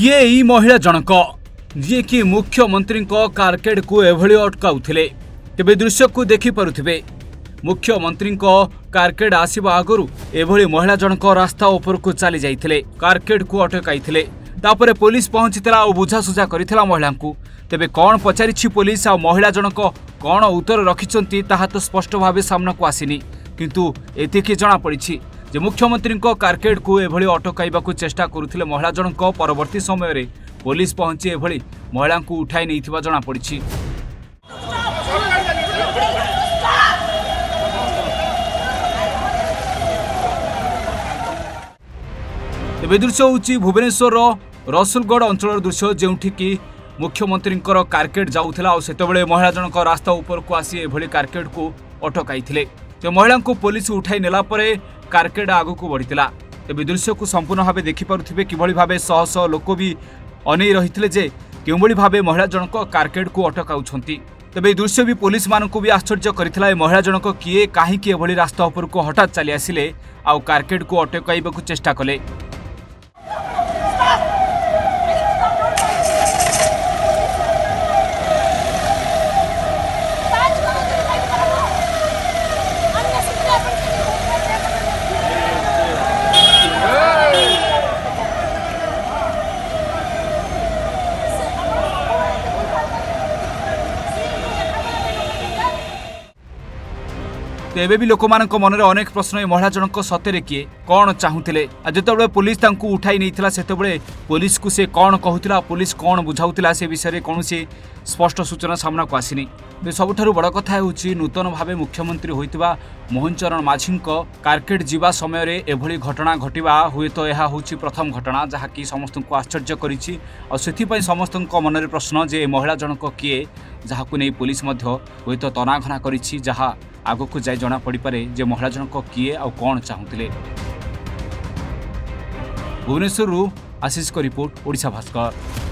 किए ई महिला जनक जी कि मुख्यमंत्री कारकेड को एभली अटकाउथिले तेबे दृश्य को देखि पारुथिबे। मुख्यमंत्री कारकेड आसीबा आगरु एभली महिला जनक रास्ता ऊपर को चली जाइथिले, कारकेड को अटकाइथिले। तापरे पुलिस पहुंचीला और बुझासुझा करिथिला महिला को। तेबे कौन पचारिछि पुलिस आ महिला जनक कौन उत्तर रखिछंती ताहा तो स्पष्ट भावे सामना को आसीनी, किंतु एतिकी जणा पड़िछि जे मुख्यमंत्री कारकेड को एभली अटकाइबाकू चेष्टा करुथिले महिला जनक। परवर्ती समय रे पुलिस पहुंची एभली महिला को उठाई नैथिबा जणा पड़िछि। तेबे दृश्य होछि भुवनेश्वर रसुलगढ़ अंचल दृश्य, जेउठी कि मुख्यमंत्री कारकेड जाउथिला और सेतेबेले महिला जनक रास्ता ऊपर को आसी एभली कारकेड को अटकाइथिले। ते महिला को पुलिस उठाई नेला परे कारकेड आगु को बढ़िथिला। तेबे दृश्य को संपूर्ण भावे देखि पारुथिबे किभली भावे शह शह लोक भी अनै रहिथिले जे केउभली भावे महिला जनक कारकेड को अटकाउछंती। तेबे दृश्य भी पुलिस मानकु भी आश्चर्य करिथिला। ए महिला जनक किए काहीकि एभली रास्ता ऊपर को हठात चली आसिले आ कारकेड को अटकाइबाकू चेष्टा कले। तेबे भी लोक मानक मन में अनेक प्रश्न ए महिला जनक सतेरे किए कौन चाहूले। जितेबाला पुलिस तांकू उठाई नहीं सेतेबेले पुलिस को से कौन कहूला, पुलिस कौन बुझाउला से विषय कौन स्पष्ट सूचना सामना को आसीनी। सबुठारु बड़ कथा होउछि नूतन भावे मुख्यमंत्री होइतिबा मोहन चरण माझी कारकेड जीवा समय रे एभली घटना घटिबा हुए तो यह होउछि प्रथम घटना जहाँकि समस्त को आश्चर्य करिछि। और सेथिपई समस्त मन में प्रश्न जे महिला जनक किए जहाकू नहीं पुलिस मध्य हुए तो तनाघना करिछि, जहाँ आगो को जाय जना पड़ी पारे जे महिला जनक किए आ कौन चाहूले। भुवनेश्वर आशीष को रिपोर्ट, ओडिशा भास्कर।